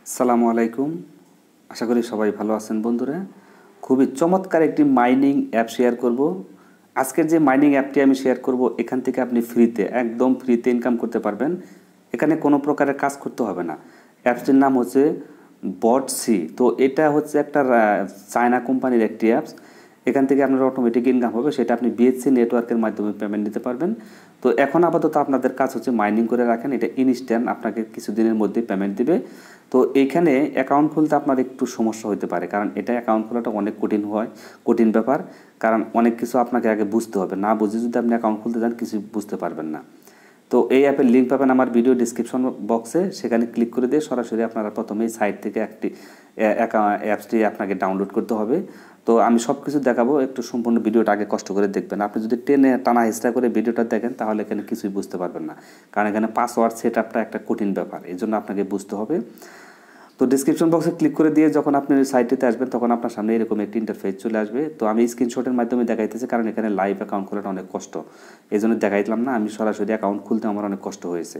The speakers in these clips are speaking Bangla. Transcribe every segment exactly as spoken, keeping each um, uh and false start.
আসসালামু আলাইকুম। আশা করি সবাই ভালো আছেন বন্ধুরা। খুবই চমৎকার একটি মাইনিং অ্যাপ শেয়ার করব। আজকের যে মাইনিং অ্যাপটি আমি শেয়ার করব, এখান থেকে আপনি ফ্রিতে একদম ফ্রিতে ইনকাম করতে পারবেন। এখানে কোনো প্রকারের কাজ করতে হবে না। অ্যাপসটির নাম হচ্ছে বট সি। তো এটা হচ্ছে একটা চায়না কোম্পানির একটি অ্যাপস। এখান থেকে আপনার অটোমেটিক ইনকাম হবে, সেটা আপনি বিএসসি নেটওয়ার্কের মাধ্যমে পেমেন্ট দিতে পারবেন। তো এখন আপাতত আপনাদের কাজ হচ্ছে মাইনিং করে রাখেন, এটা ইনস্ট্যান্ট আপনাকে কিছুদিনের মধ্যে পেমেন্ট দিবে। তো এইখানে অ্যাকাউন্ট খুলতে আপনার একটু সমস্যা হতে পারে, কারণ এটা অ্যাকাউন্ট খোলাটা অনেক কঠিন হয়, কঠিন ব্যাপার। কারণ অনেক কিছু আপনাকে আগে বুঝতে হবে, না বুঝে যদি আপনি অ্যাকাউন্ট খুলতে যান কিছু বুঝতে পারবেন না। তো এই অ্যাপের লিঙ্ক পাবেন আমার ভিডিও ডিসক্রিপশন বক্সে, সেখানে ক্লিক করে দিয়ে সরাসরি আপনারা প্রথমেই সাইট থেকে একটি অ্যাপসটি আপনাকে ডাউনলোড করতে হবে। তো আমি সব কিছু দেখাবো, একটু সম্পূর্ণ ভিডিওটা আগে কষ্ট করে দেখবেন। আপনি যদি টেনে টানা হিস্টা করে ভিডিওটা দেখেন তাহলে এখানে কিছুই বুঝতে পারবেন না, কারণ এখানে পাসওয়ার্ড সেট আপটা একটা কঠিন ব্যাপার, এই জন্য আপনাকে বুঝতে হবে। তো ডিসক্রিপশন বক্সে ক্লিক করে দিয়ে যখন আপনি সাইটটিতে আসবেন তখন আপনার সামনে এরকম একটি ইন্টারফেস চলে আসবে। তো আমি স্ক্রিনশটের মাধ্যমে দেখাইতেছি, কারণ এখানে লাইভ অ্যাকাউন্ট খোলাটা অনেক কষ্ট, এই জন্য দেখাইলাম না। আমি সরাসরি অ্যাকাউন্ট খুলতে আমার অনেক কষ্ট হয়েছে।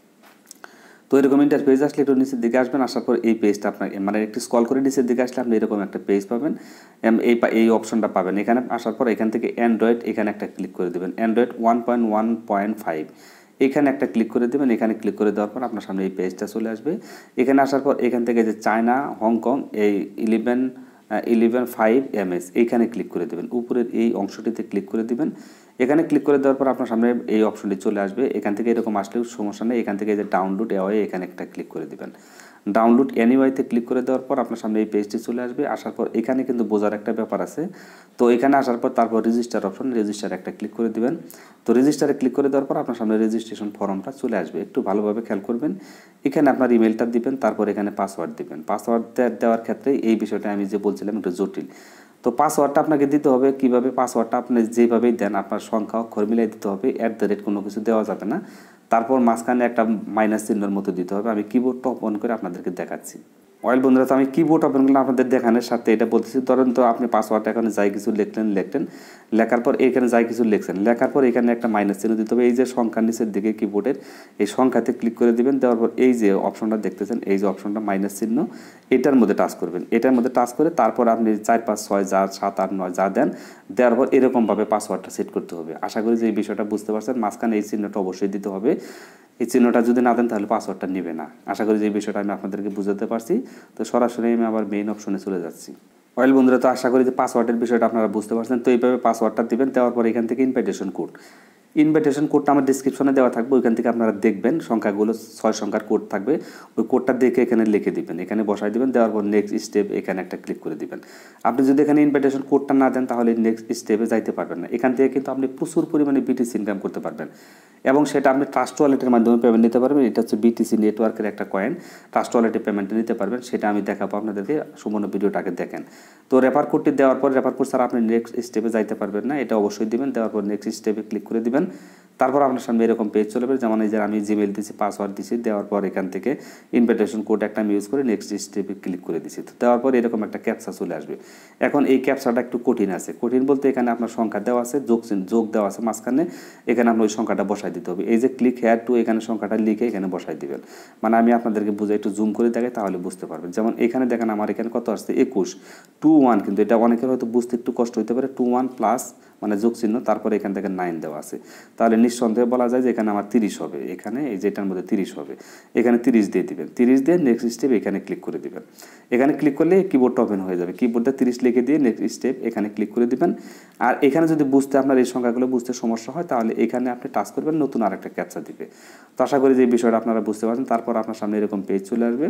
তো এরকম ইন্টারফেস আসলে একটু নিচের দিকে আসবেন, আসার পর এই পেজটা আপনার মানে একটু স্ক্রল করে নিচের দিকে আসলে আপনি এরকম একটা পেজ পাবেন, এই এই অপশনটা পাবেন। এখানে আসার পর এখান থেকে অ্যান্ড্রয়েড এখানে একটা ক্লিক করে দেবেন, Android one point one point five এখানে একটা ক্লিক করে দেবেন। এখানে ক্লিক করে দেওয়ার পর আপনার সামনে এই পেজটা চলে আসবে। এখানে আসার পর এখান থেকে যে চায়না হংকং এই eleven eleven five M S এইখানে ক্লিক করে দেবেন, উপরের এই অংশটিতে ক্লিক করে দেবেন। এখানে ক্লিক করে দেওয়ার পর আপনার সামনে এই অপশনটি চলে আসবে। এখান থেকে এরকম আসলেও সমস্যা নেই, এখান থেকে যে ডাউনলোড এওয়াই এখানে একটা ক্লিক করে দেবেন। ডাউনলোড এনিওয়াইতে ক্লিক করে দেওয়ার পর আপনার সামনে এই পেজটি চলে আসবে। আসার পর এখানে কিন্তু বোঝার একটা ব্যাপার আছে। তো এখানে আসার পর তারপর রেজিস্টার অপশন, রেজিস্টার একটা ক্লিক করে দিবেন। তো রেজিস্টারে ক্লিক করে দেওয়ার পর আপনার সামনে রেজিস্ট্রেশন ফর্মটা চলে আসবে। একটু ভালোভাবে খেয়াল করবেন, এখানে আপনার ইমেলটা দিবেন, তারপর এখানে পাসওয়ার্ড দিবেন। পাসওয়ার্ড দেওয়ার ক্ষেত্রে এই বিষয়টা আমি যে বলছিলাম একটু জটিল। তো পাসওয়ার্ডটা আপনাকে দিতে হবে কীভাবে, পাসওয়ার্ডটা আপনি যেভাবেই দেন আপনার সংখ্যা অক্ষর মিলাই দিতে হবে, অ্যাট দ্য রেট কোনো কিছু দেওয়া যাবে না। তারপর মাঝখানে একটা মাইনাস চিহ্নের মতো দিতে হবে। আমি কিবোর্ডটা ওপেন করে আপনাদেরকে দেখাচ্ছি। ওয়েল বন্ধুরা, তো আমি কিবোর্ড ওপেন করলে আপনাদের দেখানোর সাথে এটা বলতেছি, ধরেন তো আপনি পাসওয়ার্ডটা এখানে যাই কিছু লিখলেন লিখলেন লেখার পর এখানে যাই কিছু লিখছেন, লেখার পর এখানে একটা মাইনাস চিহ্ন দিতে হবে। এই যে সংখ্যার নিচের দিকে কিবোর্ডের এই সংখ্যাতে ক্লিক করে দিবেন। দেওয়ার পর এই যে অপশনটা দেখতেছেন, এই যে অপশনটা মাইনাস চিহ্ন, এটার মধ্যে টাচ করবেন। এটার মধ্যে টাচ করে তারপর আপনি চার পাঁচ ছয় যা সাত আট নয় যা দেন, দেওয়ার পর এরকমভাবে পাসওয়ার্ডটা সেট করতে হবে। আশা করি যে এই বিষয়টা বুঝতে পারছেন। মাঝখানে এই চিহ্নটা অবশ্যই দিতে হবে, এই চিহ্নটা যদি না দেন তাহলে পাসওয়ার্ডটা নেবে না। আশা করি যে এই বিষয়টা আমি আপনাদেরকে বুঝাতে পারছি। তো সরাসরি আমি আবার মেইন অপশনে চলে যাচ্ছি। ওয়েল বন্ধুরা, তো আশা করি যে পাসওয়ার্ডের বিষয়টা আপনারা বুঝতে পারছেন। তো এইভাবে পাসওয়ার্ডটা দিবেন, দেওয়ার পর এখান থেকে ইনভাইটেশন কোড, ইনভাইটেশন কোডটা আমার ডিসক্রিপশনে দেওয়া থাকবে, ওইখান থেকে আপনারা দেখবেন সংখ্যাগুলো ছয় সংখ্যার কোড থাকবে, ওই কোডটা দেখে এখানে লিখে দিবেন, এখানে বসাই দিবেন। দেওয়ার পর নেক্সট স্টেপ এখানে একটা ক্লিক করে দিবেন। আপনি যদি এখানে ইনভাইটেশন কোডটা না দেন তাহলে নেক্সট স্টেপে যাইতে পারবেন না। এখান থেকে কিন্তু আপনি প্রচুর পরিমাণে বিটিসি ইনকাম করতে পারবেন, এবং সেটা আপনি ট্রাস্ট ওয়ালেটের মাধ্যমে পেমেন্ট নিতে পারবেন। এটা হচ্ছে বিটিসি নেটওয়ার্কের একটা কয়েন, ট্রাস্ট ওয়ালেটে পেমেন্ট নিতে পারবেন, সেটা আমি দেখাবো আপনাদেরকে। সম্পূর্ণ ভিডিওটাকে দেখেন। তো রেফার কোডটি দেওয়ার পর রেফার কোড ছাড়া আপনি নেক্সট স্টেপে যাইতে পারবেন না, এটা অবশ্যই দিবেন। দেওয়ার পর নেক্সট স্টেপে ক্লিক করে দিবেন। তারপর আপনার সামনে এরকম পেজ চলে যাবে, যেমন এই যে আমি জিমেল দিচ্ছি, পাসওয়ার্ড দিচ্ছি, দেওয়ার পর এখান থেকে ইনভিটেশন কোড একটা আমি ইউজ করে নেক্সট স্টেপে ক্লিক করে দিচ্ছি। তো দেওয়ার পর এরকম একটা ক্যাপচা চলে আসবে। এখন এই ক্যাপচাটা একটু কঠিন আছে, কঠিন বলতে এখানে আপনার সংখ্যা দেওয়া আছে, যোগ যোগ দেওয়া আছে মাঝখানে, এখানে আপনার ওই সংখ্যাটা বসাই দিতে হবে। এই যে ক্লিক হেয়ার টু, এখানে সংখ্যাটা লিখে এখানে বসাই দিবেন। মানে আমি আপনাদেরকে বুঝাই একটু জুম করে দেখাই তাহলে বুঝতে পারবেন। যেমন এখানে দেখেন আমার এখানে কত আসছে, একুশ টু ওয়ান, কিন্তু এটা অনেকের হয়তো বুঝতে একটু কষ্ট হতে পারে। টু ওয়ান প্লাস মানে যোগ চিহ্ন, তারপরে এখান থেকে নাইন দেওয়া আছে, তাহলে নিঃসন্দেহে বলা যায় যে এখানে আমার তিরিশ হবে। এখানে এই যেটার মধ্যে তিরিশ হবে, এখানে তিরিশ দিয়ে দিবেন। তিরিশ দিয়ে নেক্সট স্টেপ এখানে ক্লিক করে দিবেন। এখানে ক্লিক করলে কিবোর্ডটা ওপেন হয়ে যাবে, কিবোর্ডটা তিরিশ লিখে দিয়ে নেক্সট স্টেপ এখানে ক্লিক করে দিবেন। আর এখানে যদি বুঝতে আপনার এই সংখ্যাগুলো বুঝতে সমস্যা হয় তাহলে এখানে আপনি টাচ করবেন, নতুন আরেকটা ক্যাপচা দিবে। তো আশা করি যে এই বিষয়টা আপনারা বুঝতে পারছেন। তারপর আপনার সামনে এরকম পেজ চলে আসবে।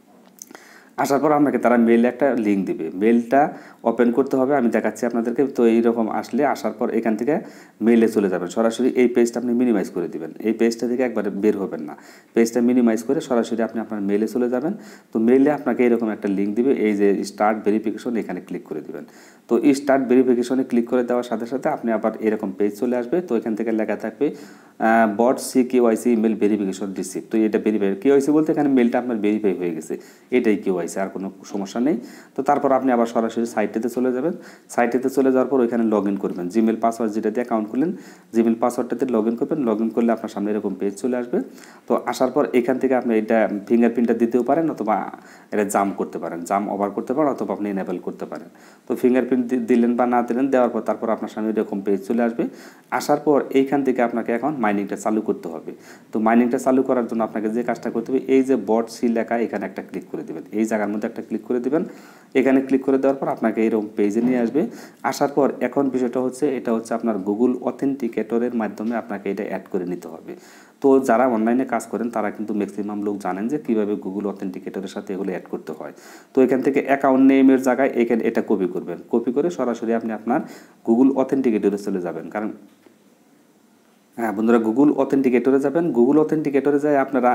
আসার পর আপনাকে তারা মেলে একটা লিঙ্ক দিবে, মেলটা ওপেন করতে হবে, আমি দেখাচ্ছি আপনাদেরকে। তো এইরকম আসলে আসার পর এখান থেকে মেলে চলে যাবেন, সরাসরি এই পেজটা আপনি মিনিমাইজ করে দিবেন। এই পেজটা থেকে একবারে বের হবেন না, পেজটা মিনিমাইজ করে সরাসরি আপনি আপনার মেলে চলে যাবেন। তো মেলে আপনাকে এরকম একটা লিঙ্ক দিবে, এই যে স্টার্ট ভেরিফিকেশন, এখানে ক্লিক করে দিবেন। তো এই স্টার্ট ভেরিফিকেশনে ক্লিক করে দেওয়ার সাথে সাথে আপনি আবার এরকম পেজ চলে আসবে। তো এখান থেকে লেখা থাকবে বট সি কেওয়াইসি ইমেল ভেরিফিকেশন রিসিভ। তো এটা ভেরিফাই কেওয়াইসি বলতে এখানে মেলটা আপনার ভেরিফাই হয়ে গেছে, এটাই কেওয়াইসি, আর কোনো সমস্যা নেই। তো তারপর আপনি আবার সরাসরি সাইটেতে চলে যাবেন। সাইটেতে চলে যাওয়ার পর ওইখানে লগ ইন করবেন, জিমেল পাসওয়ার্ড যেটা দিয়ে অ্যাকাউন্ট খুললেন জিমেল পাসওয়ার্ডটাতে লগ ইন করবেন। লগ ইন করলে আপনার সামনে এরকম পেজ চলে আসবে। তো আসার পর এখান থেকে আপনি এটা ফিঙ্গারপ্রিন্টটা দিতেও পারেন, অথবা এটা জাম করতে পারেন, জাম ওভার করতে পারেন, অথবা আপনি এনেবল করতে পারেন। তো ফিঙ্গারপ্রিন্ট দিলেন বা না দিলেন, দেওয়ার পর তারপর আপনার সামনে এরকম পেজ চলে আসবে। আসার পর এইখান থেকে আপনাকে এখন মাইনিংটা চালু করতে হবে। তো মাইনিংটা চালু করার জন্য আপনাকে যে কাজটা করতে হবে, এই যে বট সি লেখা এখানে একটা ক্লিক করে দেবেন, এই জায়গার মধ্যে একটা ক্লিক করে দেবেন। এখানে ক্লিক করে দেওয়ার পর আপনাকে এরকম পেজে নিয়ে আসবে। আসার পর এখন বিষয়টা হচ্ছে, এটা হচ্ছে আপনার গুগল অথেন্টিকেটরের মাধ্যমে আপনাকে এটা অ্যাড করে নিতে হবে। তো যারা অনলাইনে কাজ করেন তারা কিন্তু ম্যাক্সিমাম লোক জানেন যে কীভাবে গুগল অথেন্টিকেটরের সাথে এগুলো অ্যাড করতে হয়। তো এখান থেকে অ্যাকাউন্ট নেমের জায়গায় এখানে এটা কপি করবেন, কপি করে সরাসরি আপনি আপনার গুগল অথেন্টিকেটরে চলে যাবেন। কারণ হ্যাঁ বন্ধুরা, গুগল অথেন্টিকেটরে যাবেন। গুগল অথেন্টিকেটরে যায় আপনারা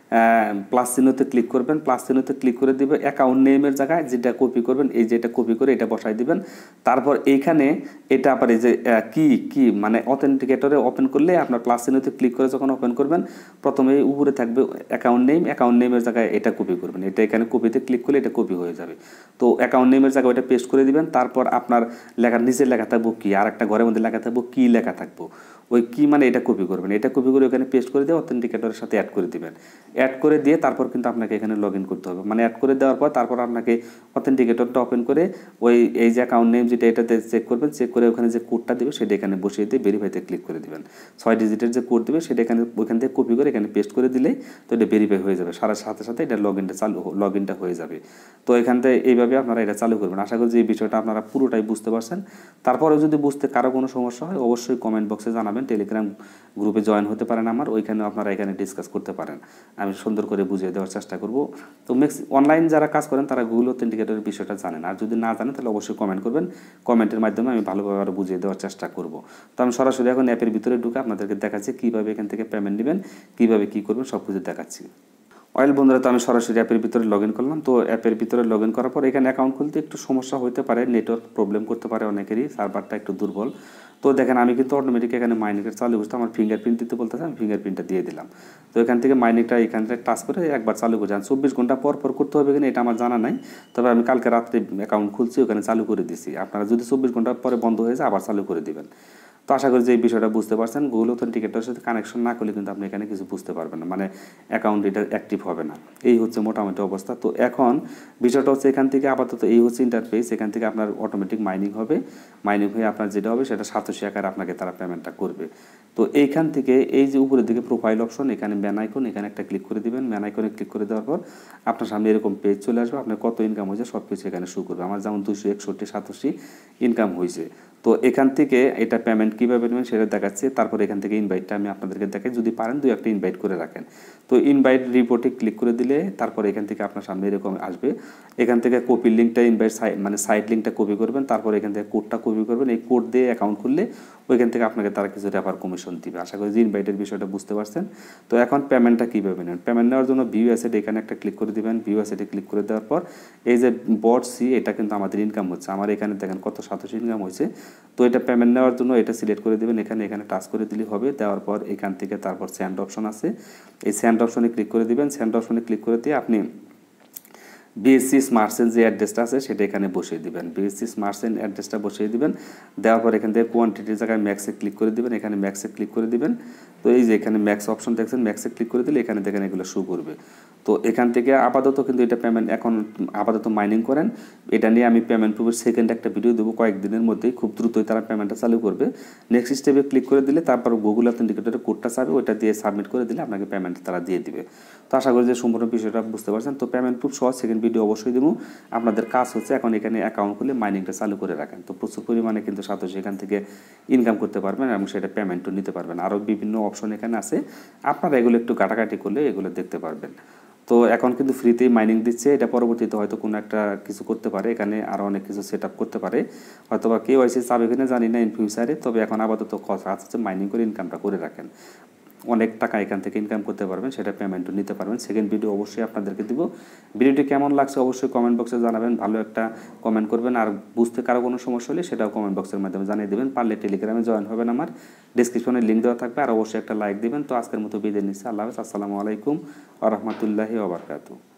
প্লাস চিহ্নতে ক্লিক করবেন, প্লাস চিহ্নতে ক্লিক করে দিবে অ্যাকাউন্ট নেমের জায়গায় যেটা কপি করবেন, এই যেটা কপি করে এটা বসাই দিবেন। তারপর এইখানে এটা আবার এই যে কি কি মানে অথেন্টিকেটরে ওপেন করলে আপনার প্লাস চিহ্নতে ক্লিক করে যখন ওপেন করবেন, প্রথমে উপরে থাকবে অ্যাকাউন্ট নেম, অ্যাকাউন্ট নেমের জায়গায় এটা কপি করবেন, এটা এখানে কপিতে ক্লিক করলে এটা কপি হয়ে যাবে। তো অ্যাকাউন্ট নেমের জায়গায় ওটা পেস্ট করে দিবেন। তারপর আপনার লেখার নিচে লেখা থাকবো কি, আর একটা ঘরের মধ্যে লেখা থাকবো কি লেখা থাকবো, ওই কি মানে এটা কপি করবেন, এটা কপি করে ওখানে পেস্ট করে দিয়ে অথেন্টিকেটরের সাথে অ্যাড করে দিবেন। অ্যাড করে দিয়ে তারপর কিন্তু আপনাকে এখানে লগ ইন করতে হবে। মানে অ্যাড করে দেওয়ার পর তারপর আপনাকে অথেন্টিকেটরটা ওপেন করে ওই এই যে অ্যাকাউন্ট নেম যেটা এটাতে চেক করবেন, চেক করে ওখানে যে কোডটা দেবে সেটা এখানে বসিয়ে দিয়ে ভেরিফাইতে ক্লিক করে দিবেন। ছয় ডিজিটের যে কোড দেবে সেটা এখানে ওইখান থেকে কপি করে এখানে পেস্ট করে দিলেই তো এটা ভেরিফাই হয়ে যাবে, সারা সাথে সাথে এটা লগ ইনটা চালু লগ ইনটা হয়ে যাবে। তো এখান থেকে এইভাবে আপনারা এটা চালু করবেন। আশা করি যে এই বিষয়টা আপনারা পুরোটাই বুঝতে পারছেন। তারপরেও যদি বুঝতে কারো কোনো সমস্যা হয় অবশ্যই কমেন্ট বক্সে জানাবেন। টেলিগ্রাম গ্রুপে জয়েন হতে পারেন আমার, ওইখানে আপনারা এখানে ডিসকাস করতে পারেন, আমি সুন্দর করে বুঝিয়ে দেওয়ার চেষ্টা করব। তো ম্যাক্স অনলাইন যারা কাজ করেন তারা গুগল অথেন্টিকেটরের বিষয়টা জানেন, আর যদি না জানেন তাহলে অবশ্যই কমেন্ট করবেন, কমেন্টের মাধ্যমে আমি ভালোভাবে আরও বুঝিয়ে দেওয়ার চেষ্টা করব। তো আমি সরাসরি এখন অ্যাপের ভিতরে ঢুকে আপনাদেরকে দেখাচ্ছি কীভাবে এখান থেকে পেমেন্ট নেবেন, কীভাবে কী করবেন সব কিছু দেখাচ্ছি। অয়েল বন্ধুরা, তো আমি সরাসরি অ্যাপের ভিতরে লগ ইন করলাম। তো অ্যাপের ভিতরে লগ ইন করার পর এখানে অ্যাকাউন্ট খুলতে একটু সমস্যা হতে পারে, নেটওয়ার্ক প্রবলেম করতে পারে অনেকেরই, সার্ভারটা একটু দুর্বল। তো দেখেন আমি কিন্তু অটোমেটিক এখানে মাইনিংটা চালু করতে আমার ফিঙ্গারপ্রিন্ট দিতে বলতেছে, আমি ফিঙ্গারপ্রিন্টটা দিয়ে দিলাম। তো এখান থেকে মাইনিংটা এখানে টাচ করে একবার চালু করে যান। চব্বিশ ঘন্টা পর পর করতে হবে কিনা এটা আমার জানা নাই, তবে আমি কালকে রাত্রে অ্যাকাউন্ট খুলছি, ওখানে চালু করে দিছি। আপনারা যদি চব্বিশ ঘন্টা পরে বন্ধ হয়ে যায় আবার চালু করে দিবেন। তো আশা করি যে এই বিষয়টা বুঝতে পারছেন। গুগল অথেন্টিকেটরের সাথে কানেকশন না করলে কিন্তু আপনি এখানে কিছু বুঝতে পারবেন না, মানে অ্যাকাউন্ট এটা অ্যাক্টিভ হবে না। এই হচ্ছে মোটামুটি অবস্থা। তো এখন বিষয়টা হচ্ছে এখান থেকে আপাতত এই হচ্ছে ইন্টারফেস, এখান থেকে আপনার অটোমেটিক মাইনিং হবে, মাইনিং হয়ে আপনার যেটা হবে সেটা সাতশো আকারে আপনাকে তারা পেমেন্টটা করবে। তো এইখান থেকে এই যে উপরের দিকে প্রোফাইল অপশন, এখানে ম্যান আইকন, এখানে একটা ক্লিক করে দিবেন। ম্যান আইকনে ক্লিক করে দেওয়ার পর আপনার সামনে এরকম পেজ চলে আসবে, আপনার কত ইনকাম হয়েছে সব কিছু এখানে শো করবে। আমার যেমন দুশো একষট্টি সাতাশি ইনকাম হয়েছে। তো এখান থেকে এটা পেমেন্ট কীভাবে নেবেন সেটা দেখাচ্ছে। তারপর এখান থেকে ইনভাইটটা আমি আপনাদেরকে দেখাই, যদি পারেন দুই একটা ইনভাইট করে রাখেন। তো ইনভাইট রিপোর্টে ক্লিক করে দিলে তারপর এখান থেকে আপনার সামনে এরকম আসবে। এখান থেকে কপি লিঙ্কটা ইনভাইট সাইট মানে সাইট লিঙ্কটা কপি করবেন, তারপর এখান থেকে কোডটা কপি করবেন। এই কোড দিয়ে অ্যাকাউন্ট খুললে ওইখান থেকে আপনাকে তারা কিছু রেফার কমিশন দিবে। আশা করি যে ইনভাইটের বিষয়টা বুঝতে পারছেন। তো এখন পেমেন্টটা কীভাবে নেবেন, পেমেন্ট নেওয়ার জন্য ভিউ অ্যাসেট এখানে একটা ক্লিক করে দেবেন। ভিউ অ্যাসেটে ক্লিক করে দেওয়ার পর এই যে বট সি, এটা কিন্তু আমাদের ইনকাম হচ্ছে, আমার এখানে দেখেন কত সাতাশি ইনকাম হয়েছে। তো এটা পেমেন্ট নেওয়ার জন্য এটা সিলেক্ট করে দেবেন, এখানে এখানে টাচ করে দিলে হবে। দেওয়ার পর এখান থেকে তারপর সেন্ড অপশন আছে, এই সেন্ড অপশনে ক্লিক করে দিবেন। সেন্ড অপশনে ক্লিক করে দিয়ে আপনি বিএসসি স্মার্টসেন যে অ্যাড্রেসটা আছে সেটা এখানে বসিয়ে দিবেন, বিএসসি স্মার্টসেন অ্যাড্রেসটা বসিয়ে দিবেন। দেওয়ার পর এখান থেকে কোয়ান্টিটির জায়গায় ম্যাক্সে ক্লিক করে দিবেন, এখানে ম্যাক্সে ক্লিক করে দিবেন। তো এই যে এখানে ম্যাক্স অপশন দেখছেন, ম্যাক্সে ক্লিক করে দিলে এখানে দেখেন এগুলো শো করবে। তো এখান থেকে আপাতত কিন্তু এটা পেমেন্ট এখন আপাতত মাইনিং করেন, এটা নিয়ে আমি পেমেন্ট প্রুফের সেকেন্ড একটা ভিডিও দেবো কয়েকদিনের মধ্যেই, খুব দ্রুতই তারা পেমেন্টটা চালু করবে। নেক্সট স্টেপে ক্লিক করে দিলে তারপর গুগল অথেন্টিকেটরের কোডটা চাবে, ওইটা দিয়ে সাবমিট করে দিলে আপনাকে পেমেন্ট তারা দিয়ে দিবে। তো আশা করি যে সম্পূর্ণ বিষয়টা বুঝতে পারছেন। তো পেমেন্ট প্রুফ সহ সেকেন্ড ভিডিও অবশ্যই দেবো। আপনাদের কাজ হচ্ছে এখন এখানে অ্যাকাউন্ট খুলে মাইনিংটা চালু করে রাখেন। তো প্রচুর পরিমাণে কিন্তু সাতশো এখান থেকে ইনকাম করতে পারবেন এবং সেটা পেমেন্টও নিতে পারবেন। আরও বিভিন্ন অপশন এখানে আছে, আপনারা এগুলো একটু কাটাকাটি করলে এগুলো দেখতে পারবেন। তো এখন কিন্তু ফ্রিতেই মাইনিং দিচ্ছে, এটা পরবর্তীতে হয়তো কোনো একটা কিছু করতে পারে, এখানে আরও অনেক কিছু সেট আপ করতে পারে, হয়তো বা কেউ আইসি চাবে কিনা জানি না ইন ফিউচারে। তবে এখন আপাতত কথা আছে মাইনিং করে ইনকামটা করে রাখেন। অনেক টাকা এখান থেকে ইনকাম করতে পারবেন, সেটা পেমেন্টও নিতে পারবেন। সেকেন্ড ভিডিও অবশ্যই আপনাদেরকে দিব। ভিডিওটি কেমন লাগছে অবশ্যই কমেন্ট বক্সে জানাবেন, ভালো একটা কমেন্ট করবেন। আর বুঝতে কারো কোনো সমস্যা হলে সেটাও কমেন্ট বক্সের মাধ্যমে জানিয়ে দেবেন। পারলে টেলিগ্রামে জয়েন হবেন, আমার ডিসক্রিপশনে লিঙ্ক দেওয়া থাকবে। আর অবশ্যই একটা লাইক দিবেন। তো আজকের মতো বিদায় নিচ্ছি। আল্লাহ হাফেজ। আসসালামু আলাইকুম ওয়া রাহমাতুল্লাহি ওয়া বারাকাতুহু।